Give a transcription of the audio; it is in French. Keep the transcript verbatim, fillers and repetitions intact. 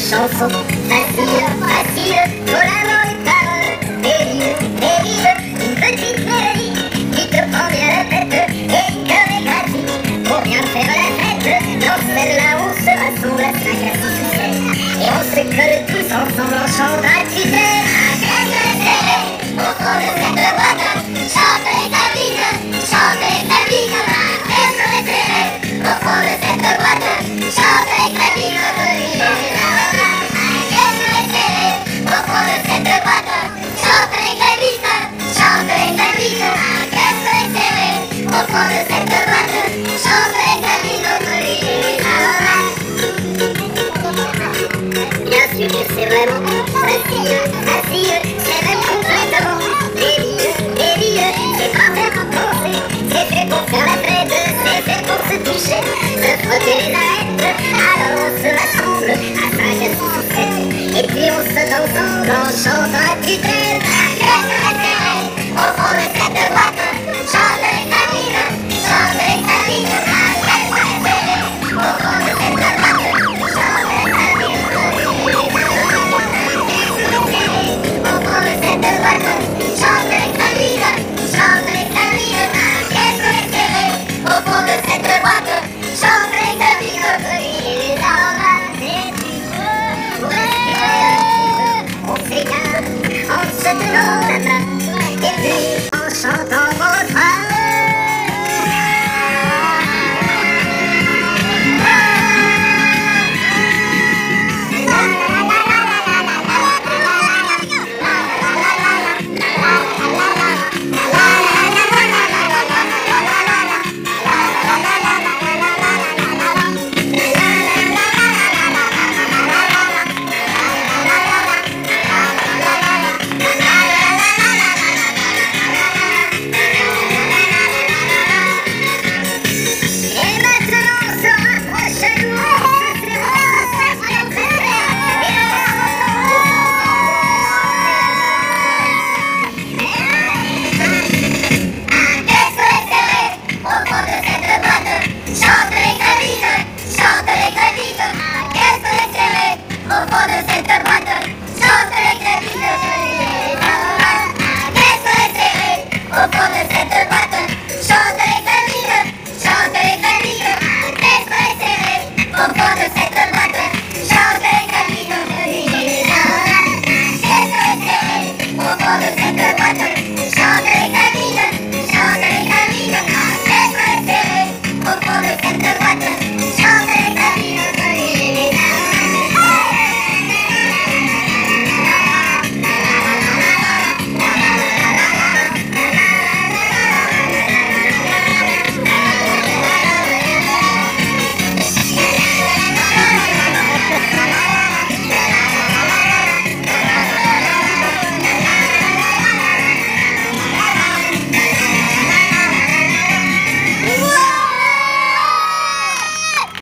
chanson facile, facile, volant les paroles, délire, délire, une petite mélodie qui te prend bien la tête et une chorégraphie pour bien faire la fête. Dans celle-là on se rassemble à cinq à six ou sept et on se colle tous ensemble en chantant à tue-tête. Au fond de cette boîte, chante les sabines, chante les sabines, qu'est-ce qu'on est serré. Au fond de cette boîte, chante les sabines, qu'est-ce qu'on est serré. Au fond de cette boîte, chante les sabines, chante les sabines, qu'est-ce qu'on est serré. Au fond de cette boîte, chante les sabines, bien sûr c'est vraiment facile, facile, c'est même complètement délire, délire, c'est pas vraiment pensé, c'est fait pour faire la fête, c'est fait pour se toucher, se frotter les arêtes, alors on se rassemble à cinq, à six ou sept, et puis on se danse ensemble en chantant à tue-tête. Au fond de cette boîte, chante les sabines, chante les sabines, au fond de cette boîte, chante les sabines. Chante les sabines, chante les sabines, qu'est-ce qu'on est serré. Au fond de cette boîte, chante les sabines, les embrasse et tu veux, ouais. On s'égare en se tenant la main et puis en chantant.